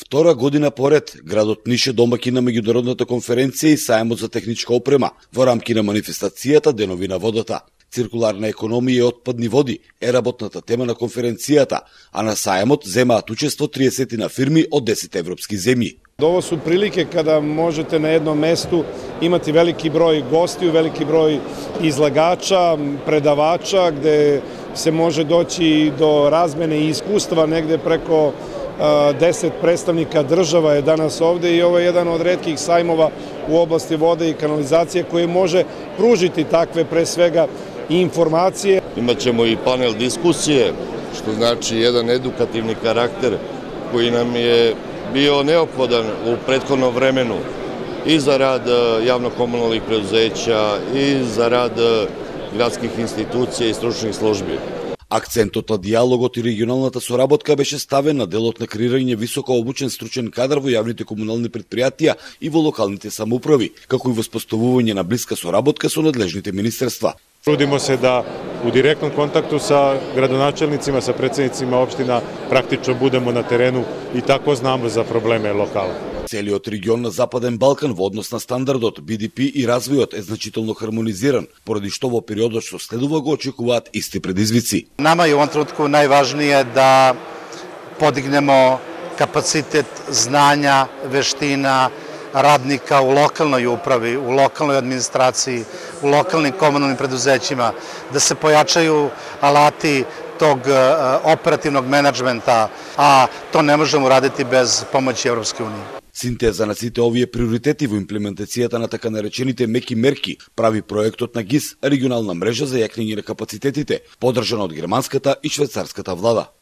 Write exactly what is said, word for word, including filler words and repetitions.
Втора година поред, градот Ниш е домаќин на меѓународната конференција и сајмот за техничка опрема во рамки на манифестацијата Денови на водата. Циркуларна економија и отпадни води е работната тема на конференцијата, а на сајмот земаат учество триесет на фирми од десет европски земји. Ovo su prilike kada možete na jednom mestu imati veliki broj gostiju, veliki broj izlagača, predavača, gde se može doći do razmene i iskustva, negde preko deset predstavnika država je danas ovde i ovo je jedan od retkih sajmova u oblasti vode i kanalizacije koji može pružiti takve pre svega i informacije. Imaćemo i panel diskusije, što znači jedan edukativni karakter koji nam je bio neophodan u prethodnom vremenu i za rad javno-komunalnih preduzeća i za rad gradskih institucija i stručnih službi. Акцентот на диалогот и регионалната соработка беше ставен на делот на креирање високо обучен стручен кадар во јавните комунални предпријатија и во локалните самоуправи, како и воспоставување на блиска соработка со надлежните министерства. Trudimo se da u direktnom kontaktu sa gradonačelnicima, sa predsednicima opština praktično budemo na terenu i tako znamo za probleme lokala. Целиот регион на Западен Балкан во однос на стандардот, Би Ди Пи и развојот е значително хармонизиран, поради што во периодот што следува го очекуваат исти предизвици. Nama je u ovom trenutku najvažnije da podignemo kapacitet znanja, veština radnika u lokalnoj upravi, u lokalnoj administraciji, u lokalnim komunalnim preduzećima, da se pojačaju alati tog operativnog menadžmenta, a to ne možemo raditi bez pomoći Evropske unije. Синтеза на сите овие приоритети во имплементацијата на така наречените меки мерки прави проектот на ГИС, регионална мрежа за јакнење на капацитетите, поддржана од германската и швајцарската влада.